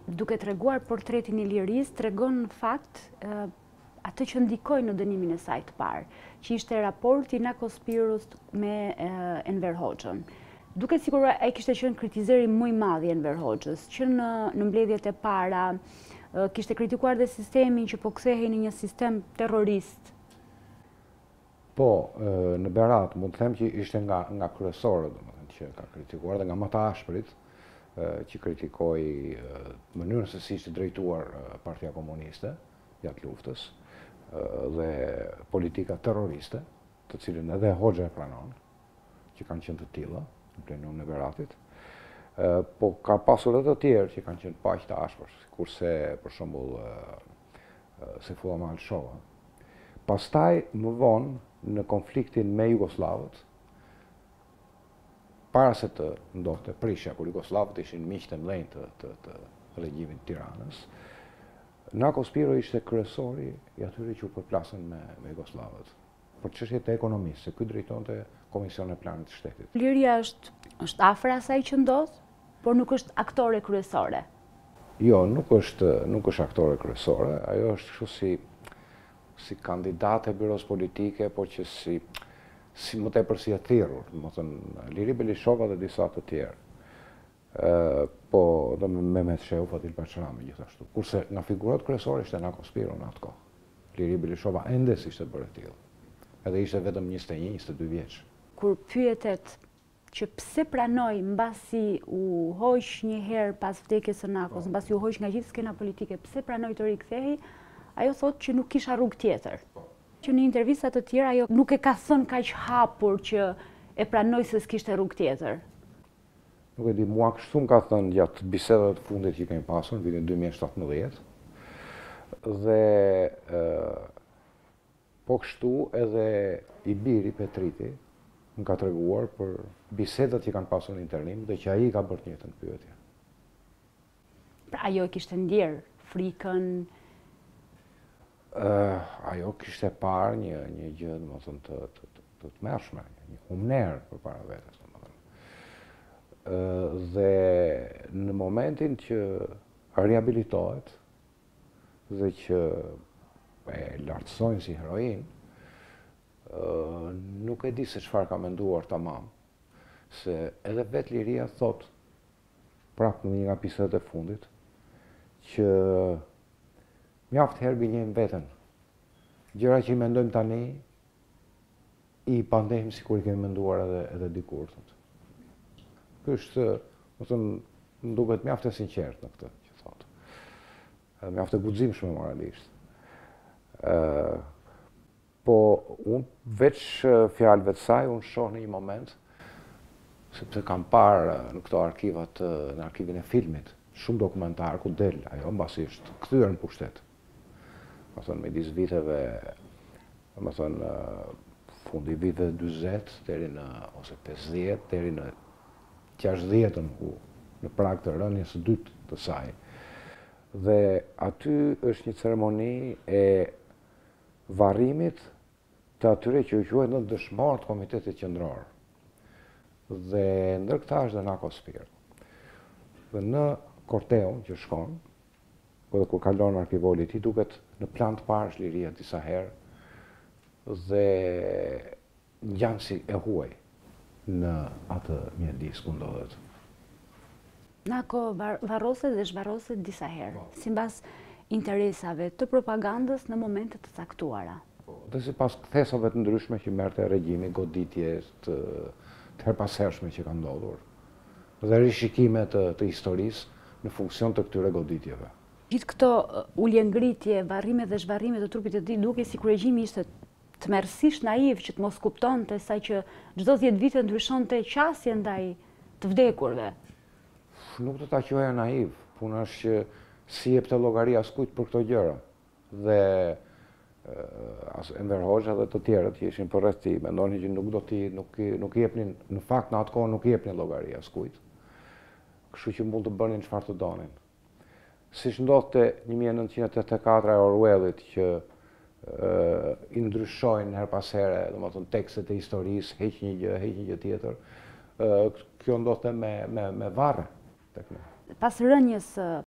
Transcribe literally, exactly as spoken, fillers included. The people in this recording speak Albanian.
duke treguar portretin e lirisë, tregon në fakt atë që ndikoi në dënimin e saj të parë, që ishte raporti Nako Spirus me Enver Hoxhën. Duket sikur ai kishte qenë kritizeri më i madh i Enver Hoxhës, që në, në mbledhjet e para kishte kritikuar dhe sistemin që po kthehej në një sistem terrorist. Po, në Berat mund të them që ishte nga, nga kryesorët, domethënë që ka kritikuar dhe nga më të ashprit, që kritikoi mënyrën se si ishte drejtuar Partia Komuniste gjatë luftës dhe politika terroriste, të cilën edhe Hoxha e pranon, që kanë qenë të tilla në plenumin e Beratit. Po ka pasur edhe të tjerë që kanë qenë paq të ashpër, kurse për shembull Seyfullah Malshova. Pastaj më vonë në konfliktin me Jugosllavët, para se të ndodhte prishja, kur Jugosllavët ishin miqtë e mëdhenj të, të, të regjimit Tiranës, Nako Spiro ishte kryesori i atyre që u përplasën me, me Jugoslavët. Për çështjet e ekonomisë, se ky drejtonte Komisionin e Planit të Shtetit. Liria është, është afër asaj që ndodh, por nuk është aktore kryesore. Jo, nuk është, nuk është aktore kryesore, ajo është kështu si, si kandidate e byros politike, por që si, si më tepër si e thirrur, më thënë, Liri Belishova dhe disa të tjerë. Uh, po dhe me Mehmet Shehu, Fatil Baqrami gjithashtu. Kurse nga figurat kryesore ishte Nako Spiro në atë kohë. Liri Belishova endes ishte bërë tillë. Edhe ishte vetëm njëzet e një njëzet e dy vjeç. Kur pyetet që pse pranoi mbasi u hoq një herë pas vdekjes së Nakos, mbasi u hoq nga gjithë skena politike, pse pranoi të rikthehej, ajo thotë që nuk kisha rrugë tjetër. Që në intervista të tjera ajo nuk e ka thënë kaq hapur që e pranoi se s'kishte rrugë tjetër. Nuk e di, mua kështu më ka thënë gjatë bisedave të fundit që kemi pasur në vitin dy mijë e shtatëmbëdhjetë. Dhe e, po kështu edhe i biri Petriti më ka treguar për bisedat që kanë pasur në internim dhe që ai ka bërë të njëjtën pyetje. Pra ajo kishte ndjer frikën. Uh, ajo kishte parë një një gjë, domethënë të të të, të tmerrshme, një humner përpara vetes, domethënë. Uh, dhe në momentin që rehabilitohet dhe që e lartësojnë si heroin, uh, nuk e di se çfarë ka menduar tamam, se edhe vet Liria thot, prapë në një nga bisedat e fundit, që mjaft herë gënjejmë veten. Gjëra që i mendojmë tani, i pandehim sikur i kemi menduar edhe, edhe dikur. Ky është, më thënë, më duket mjaft e sinqert në këtë që thotë. Edhe mjaft e guximshme moralisht. Uh, po, unë veç fjalëve të saj, unë shoh në një moment, sepse kam parë në këto arkivat, në arkivin e filmit, shumë dokumentar ku del, ajo mbasi është kthyer në pushtet. Më thënë, midis viteve, më thënë, fundi viteve dyzet, deri në, ose pesëdhjetë, deri në gjashtëdhjetën, ku në prag të rënies së dytë të saj. Dhe aty është një ceremoni e varrimit të atyre që u quajnë në dëshmorë të Komitetit Qendror. Dhe ndër këta është dhe Nako Spiro. Dhe në korteun që shkon, dhe kur kalon arkivoli i tij, duket në plan të parë është Liria disa herë dhe ngjan si e huaj në atë mjedis ku ndodhet. Nako varrose dhe zhvarrose disa herë, sipas interesave të propagandës në momente të caktuara. Dhe sipas kthesave të ndryshme që merrte regjimi, goditje të, të herpashershme që kanë ndodhur, dhe rishikime të, të historisë në funksion të këtyre goditjeve. Gjithë këto uljengritje, varrime dhe zhvarrime të trupit të tij duke sikur regjimi ishte tmerrsisht naiv që të mos kuptonte sa që çdo dhjetë vite ndryshonte qasje ndaj të vdekurve. Nuk do ta quaja naiv, puna është që si jepte llogari askujt për këto gjëra. Dhe as Enver Hoxha dhe të tjerët që ishin përreth tij mendonin që nuk do t'i nuk nuk i jepnin, në fakt në atë kohë nuk i jepnin llogari askujt. Kështu që mund të bënin çfarë të donin. Siç ndodhte një mijë e nëntëqind e tetëdhjetë e katër e Orwellit që uh, i ndryshojnë her pas here, domethënë tekstet e historisë, heq një gjë, heq një gjë tjetër. Uh, kjo ndodhte me me me varre tek ne. Pas rënjes së